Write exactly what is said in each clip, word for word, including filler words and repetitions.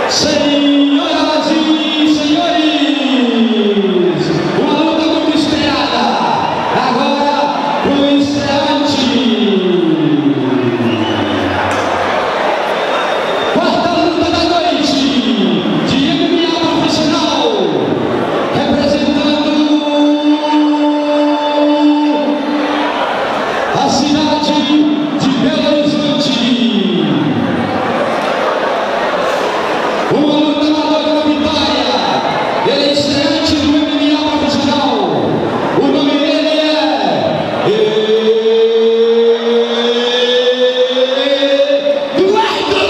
Senhoras e senhores, uma luta muito esperada. Agora, o estreante. Quarta luta da noite de M M A profissional, representando a cidade de Belo Horizonte. Uma luta na dor da vitória. Ele é estreante do M M A profissional. O nome dele é Eduardo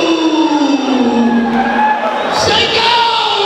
Segal.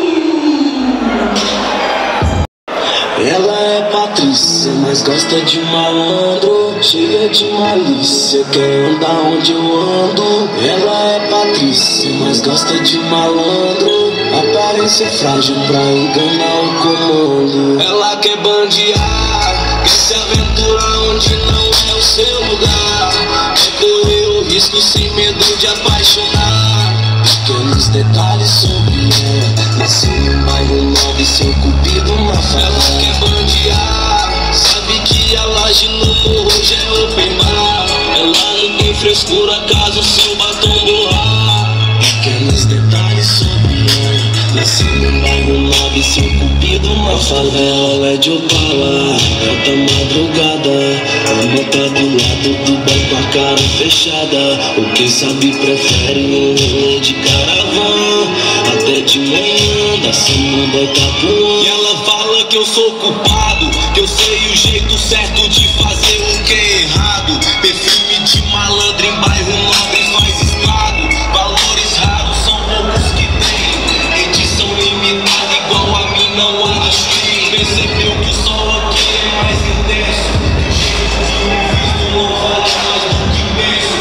Ela é Patrícia, mas gosta de malandro, cheia de malícia, quer andar onde eu ando. Ela é Patrícia, mas gosta de malandro, aparência frágil pra enganar o comando. Ela quer bandear, quer se aventurar onde não é o seu lugar, quer correr o risco sem medo de apaixonar. Pequenos detalhes sobre ela, nasci no bairro nobre, seu cupido uma favela. Ela quer bandear, sabe que a laje no morro já é open bar. Ela não tem frescura caso seu batom borrar. Pequenos detalhes sobre ela, nasci no bairro nobre, seu cupido uma favela. Ela é de Opala, alta madrugada, ama tá do lado do banco com a cara fechada. Ou quem sabe prefere um rolê de caravana, até de manhã da semana Itapuã. E ela fala que eu sou culpado, que eu sei o jeito certo de fazer o que é errado. Perfume de malandro em bairro nobre faz estado. Valores raros são poucos que tem, edição limitada igual a mim não achei. Percebeu que o sol aqui é mais intenso, o jeito de um visto não vale mais do que penso.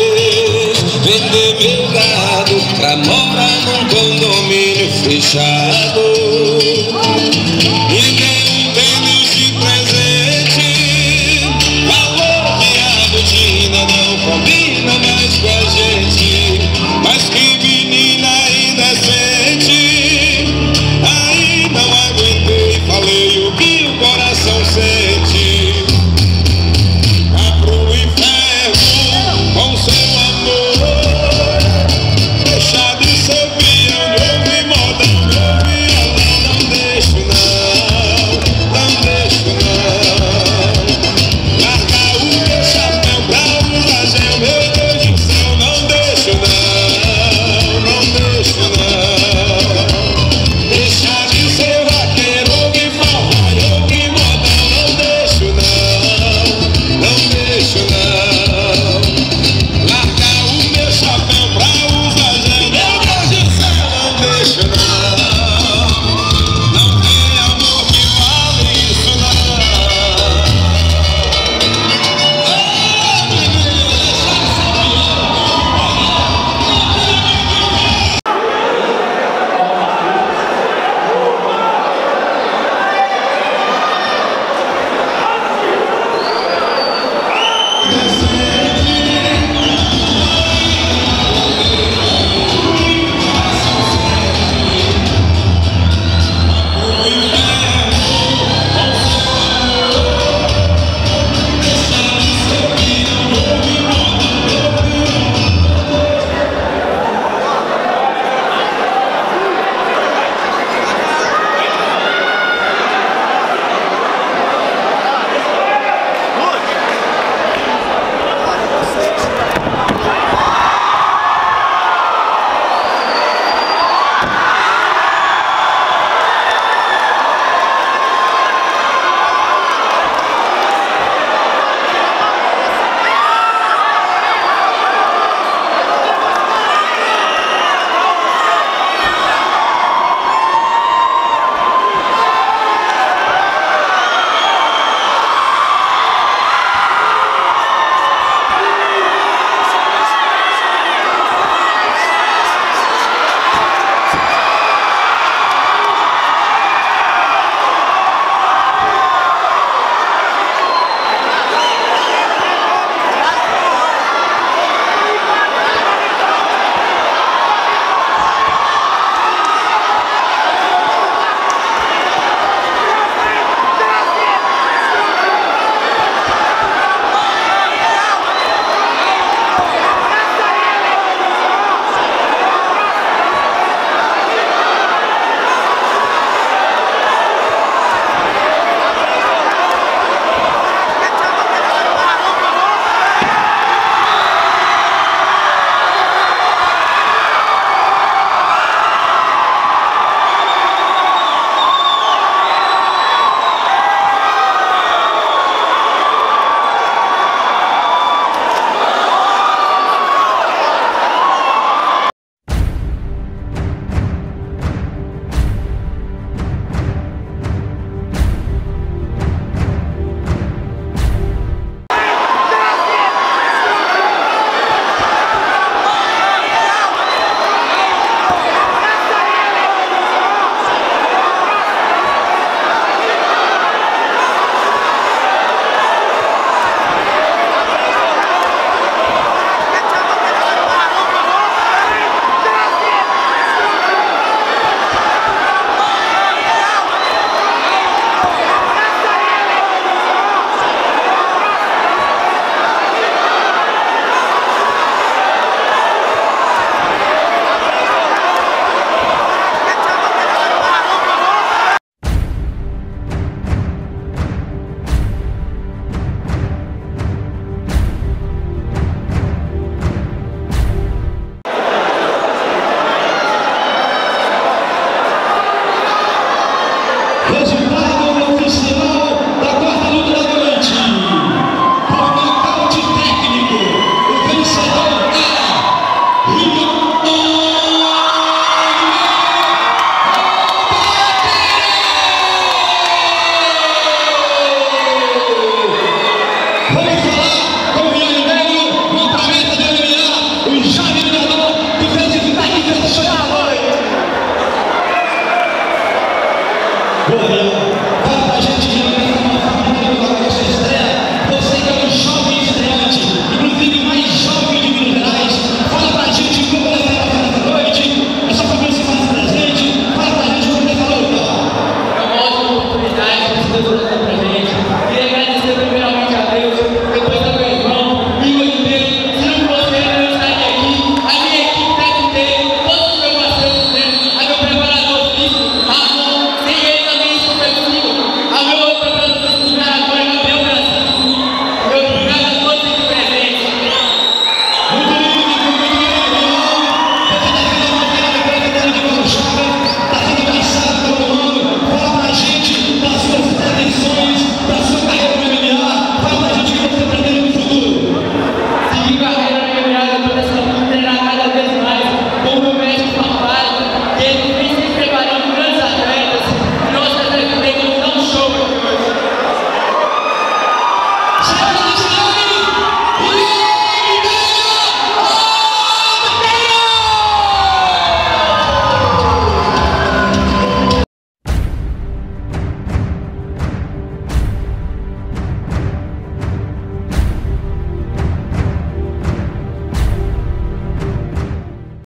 Pra morar num condomínio fechado.